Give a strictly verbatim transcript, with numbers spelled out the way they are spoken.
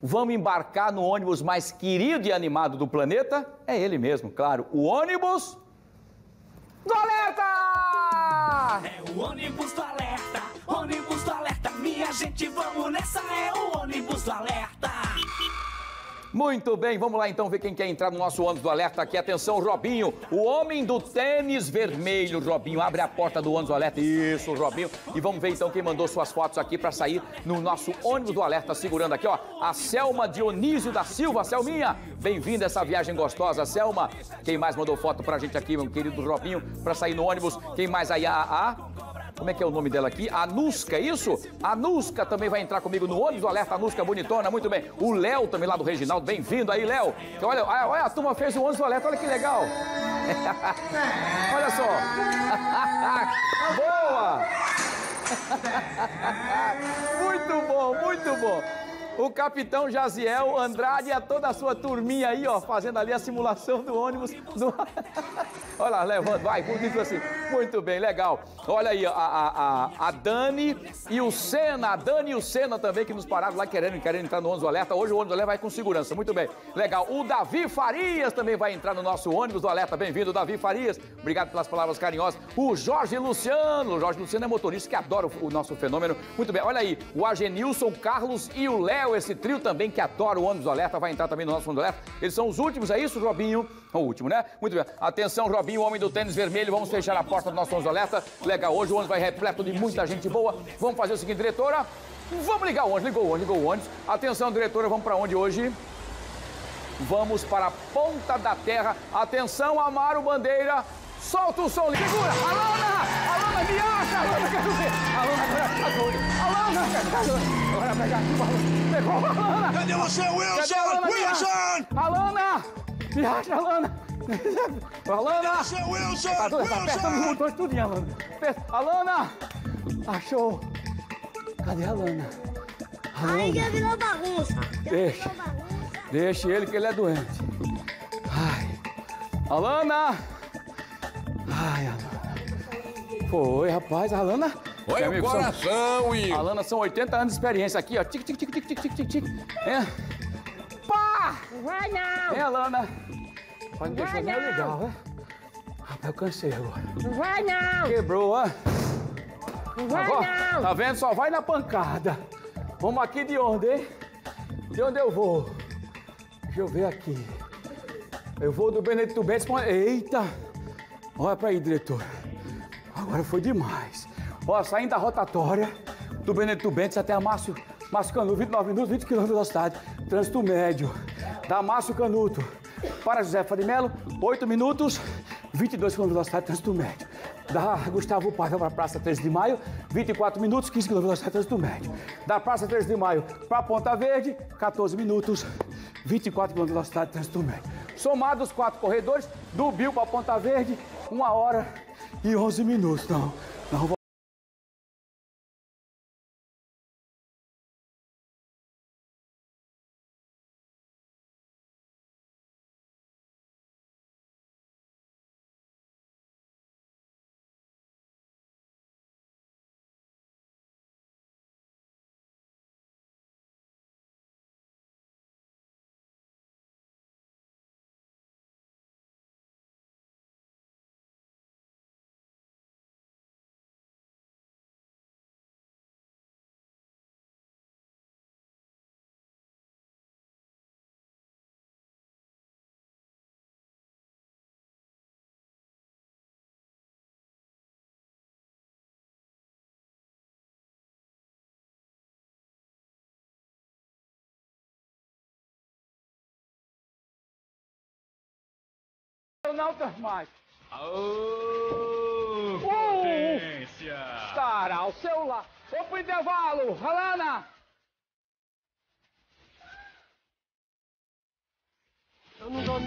Vamos embarcar no ônibus mais querido e animado do planeta? É ele mesmo, claro, o ônibus do Alerta! É o ônibus do Alerta, ônibus do Alerta, minha gente, vamos nessa, é o ônibus do Alerta. Muito bem, vamos lá então ver quem quer entrar no nosso ônibus do Alerta aqui. Atenção, Robinho, o homem do tênis vermelho. Robinho, abre a porta do ônibus do Alerta. Isso, Robinho. E vamos ver então quem mandou suas fotos aqui para sair no nosso ônibus do Alerta, segurando aqui, ó, a Selma Dionísio da Silva. Selminha, bem-vinda a essa viagem gostosa, Selma. Quem mais mandou foto pra gente aqui, meu querido Robinho, para sair no ônibus? Quem mais aí? A... a... Como é que é o nome dela aqui? A Nusca, é isso? A Nusca também vai entrar comigo no ônibus do Alerta. A Nusca bonitona, muito bem. O Léo também lá do Reginaldo, bem-vindo aí, Léo. Olha, olha, a turma fez o ônibus do Alerta, olha que legal. Olha só. Boa! Muito bom, muito bom. O capitão Jaziel Andrade e a toda a sua turminha aí, ó, fazendo ali a simulação do ônibus. Do... Olha lá, levanta, vai, bonito assim. Muito bem, legal. Olha aí, a, a, a, a Dani e o Senna, a Dani e o Senna também, que nos pararam lá querendo, querendo entrar no ônibus do Alerta. Hoje o ônibus do Alerta vai com segurança, muito bem. Legal. O Davi Farias também vai entrar no nosso ônibus do Alerta. Bem-vindo, Davi Farias. Obrigado pelas palavras carinhosas. O Jorge Luciano. O Jorge Luciano é motorista que adora o, o nosso fenômeno. Muito bem, olha aí. O Agenilson, o Carlos e o Léo. Esse trio também que adora o ônibus do Alerta, vai entrar também no nosso ônibus do Alerta. Eles são os últimos, é isso, Robinho? O último, né? Muito bem. Atenção, Robinho, o homem do tênis vermelho. Vamos fechar a porta do nosso ônibus do Alerta. Legal, hoje o ônibus vai repleto de muita gente boa. Vamos fazer o seguinte, diretora. Vamos ligar o ônibus, ligou o ônibus, ligou o ônibus. Atenção, diretora, vamos para onde hoje? Vamos para a Ponta da Terra. Atenção, Amaro Bandeira. Solta o som, segura! Alana! Alana, viaja! Alana, quero ver! Alana, agora Alana, quero Agora pegar aqui o Alana. Pegou a Alana! Cadê você, Wilson? Cadê a Alana? Wilson! Alana! Viaja, Alana! Alana! Cadê você, Wilson? Tá, tá apertando os Wilson! botões tudinho, Alana. Alana! Achou! Cadê a Alana? Alana. Aí já virou bagunça. Já Deixa. virou bagunça. Deixa ele que ele é doente. Ai. Alana! Ai, Alana. Foi, rapaz, a Alana. Olha o coração, Will. Alana, são oitenta anos de experiência aqui, ó. Tic, tic, tic, tic, tic, tic, tic, tic. É. Pá! Não vai não. É, Alana. Pode me deixar Vai meio não. legal, né? Rapaz, eu cansei agora. Não vai não. Quebrou, ó. Não vai Agora, não. tá vendo? Só vai na pancada. Vamos aqui de onde, hein? De onde eu vou? Deixa eu ver aqui. Eu vou do Benedito Bentes. Eita! Olha pra aí, diretor. Agora foi demais. Ó, saindo da rotatória do Benedito Bentes até a Márcio, Márcio Canuto, vinte e nove minutos, vinte quilômetros de velocidade. Trânsito médio. Da Márcio Canuto para José Farimelo, oito minutos, vinte e dois quilômetros de velocidade, trânsito médio. Da Gustavo Paiva para a Praça treze de Maio, vinte e quatro minutos, quinze quilômetros de velocidade, trânsito médio. Da Praça treze de Maio para Ponta Verde, quatorze minutos, vinte e quatro quilômetros de velocidade, trânsito médio. Somados os quatro corredores, do Bill para Ponta Verde, uma hora e onze minutos. Não, não vou. Não, mais. Aô, potência! Cara, o celular. Vou pro intervalo. Alana! Eu não dou